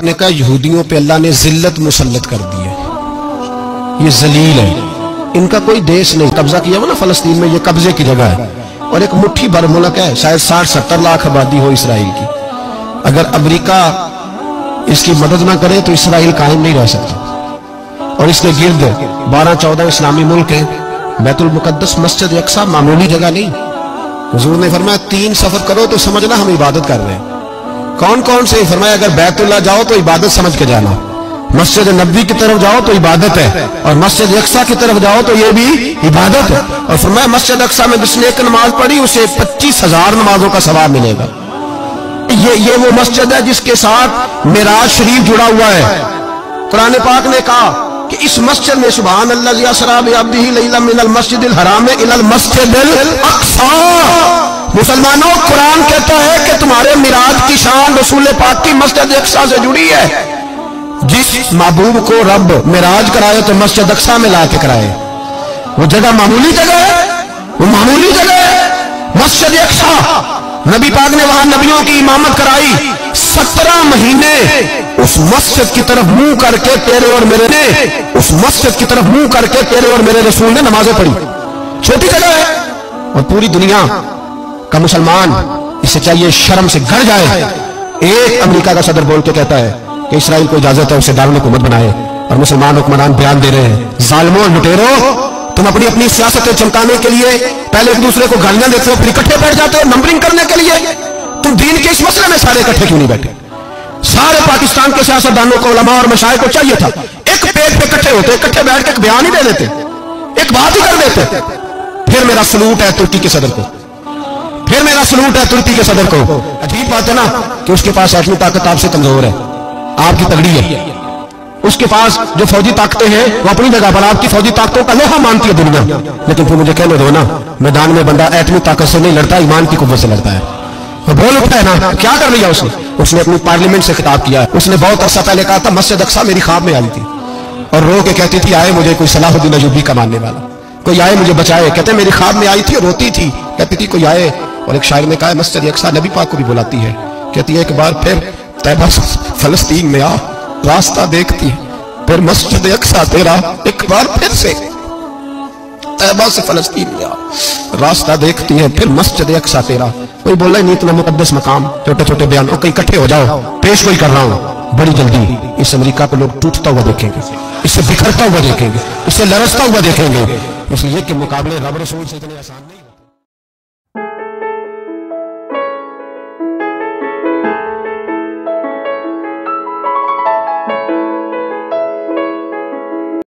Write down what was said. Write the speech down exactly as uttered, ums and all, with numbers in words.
نے کہا یہودیوں پہ اللہ نے ذلت مسلط کر دی ہے، یہ ذلیل ہے، ان کا کوئی دیش نہیں۔ قبضہ کیا ہوا نا فلسطین میں، یہ قبضے کی جگہ ہے اور ایک مٹھی بھر ملک ہے، شاید ساٹھ ستر لاکھ آبادی ہو اسرائیل کی۔ اگر امریکہ اس کی مدد نہ کرے تو اسرائیل قائم نہیں رہ سکتا۔ اور اس کے گرد بارہ چودہ اسلامی ملک ہیں۔ بیت المقدس مسجد اقصیٰ معمولی جگہ نہیں۔ حضور نے فرمایا تین سفر کرو تو سمجھنا ہم عبادت کر رہے ہیں۔ کون کون سے؟ فرمایا اگر بیت اللہ جاؤ تو عبادت سمجھ کے جانا، مسجد نبوی کی طرف جاؤ تو عبادت ہے، اور مسجد اقصیٰ کی طرف جاؤ تو یہ بھی عبادت ہے۔ اور فرمایا مسجد اقصیٰ میں جس نے ایک نماز پڑھی اسے پچیس ہزار نمازوں کا ثواب ملے گا۔ یہ یہ وہ مسجد ہے جس کے ساتھ معراج شریف جڑا ہوا ہے۔ قرآن پاک نے کہا کہ اس مسجد میں سبحان اللہ اسریٰ بعبدہ لیلا من المسجد الحرام الی المسجد الاقصیٰ۔ مسلمانوں، قرآن کہتا ہے کہ تمہارے معراج کی شان رسول پاک کی مسجد اقصیٰ سے جڑی ہے۔ جس محبوب کو رب معراج کرائے تو مسجد اقصیٰ میں لا کے کرائے۔ وہ جگہ معمولی جگہ ہے، وہ معمولی جگہ ہے مسجد اقصیٰ۔ نبی پاک نے وہاں نبیوں کی امامت کرائی، سترہ مہینے اس مسجد کی طرف منہ کر کے تیرے اور میرے نے اس مسجد کی طرف منہ کر کے تیرے اور میرے رسول نے نمازیں پڑھی۔ چھوٹی جگہ ہے اور پوری دنیا کا مسلمان اسے چاہیے شرم سے گھر جائے۔ ایک امریکہ کا صدر بول کے کہتا ہے کہ اسرائیل کو اجازت ہے اسے دارال حکومت بنائے، اور مسلمان حکمران بیان دے رہے ہیں ظالموں لٹیرو، تم اپنی اپنی سیاستیں چمکانے کے لیے پہلے ایک دوسرے کو گالیاں دیتے ہو، پھر اکٹھے بیٹھ جاتے ہو نمبرنگ کرنے کے لیے۔ تم دین کے اس مسئلے میں سارے اکٹھے کیوں نہیں بیٹھے؟ سارے پاکستان کے سیاستدانوں کو، علماء اور مشائخ کو چاہیے تھا ایک پیج پہ اکٹھے ہوتے، اکٹھے بیٹھ کے ایک بیان ہی دے دیتے، ایک بات ہی کر دیتے۔ پھر میرا سلوٹ ہے ترکی کے صدر کو، پھر میرا سلوٹ ہے ترکی کے صدر کو۔ عجیب بات ہے نا کہ اس کے پاس ایٹمی طاقت آپ سے کمزور ہے، آپ کی تگڑی ہے۔ اس کے پاس جو فوجی طاقتیں ہیں وہ اپنی جگہ پر آپ کی فوجی طاقتوں کا لوہا مانتی ہے دنیا، لیکن پھر مجھے کہنے دو نا، میدان میں بندہ ایٹمی طاقت سے نہیں لڑتا، ایمان کی قوت سے لڑتا ہے۔ وہ بول اٹھتا ہے نا، کیا کر لیا اس نے؟ اس نے اپنی پارلیمنٹ سے خطاب کیا۔ اس نے بہت عرصہ پہلے کہا تھا مسجد اقصیٰ میری خواب میں آئی تھی اور رو کے کہتی تھی آئے مجھے کوئی صلاح الدین ایوبی کا ماننے والا، کوئی آئے مجھے بچائے۔ کہتے میری خواب میں آئی تھی اور روتی تھی، کہتی تھی کوئی آئے۔ اور ایک شاعر نے کہا مسجد اقصیٰ نبی پاک کو بھی بلاتی ہے، کہتی ہے ایک بار پھر طیبہ فلسطین میں آ، راستہ دیکھتی ہے پھر مسجد اقصیٰ تیرا، ایک بار پھر سے طیبہ سے فلسطین میں آ، راستہ دیکھتی ہے پھر مسجد اقصیٰ تیرا۔ کوئی بول رہا ہے نہیں اتنا مقدس مقام، چھوٹے چھوٹے بیان، کہیں اکٹھے ہو جاؤ، پیش کوئی کر رہا ہوں بڑی جلدی اس امریکہ کو لوگ ٹوٹتا ہوا دیکھیں گے، اس سے بکھرتا ہوا دیکھیں گے، اس سے لرزتا ہوا دیکھیں گے، اس لیے کہ مقابلے رب رسول سے اتنے آسان نہیں۔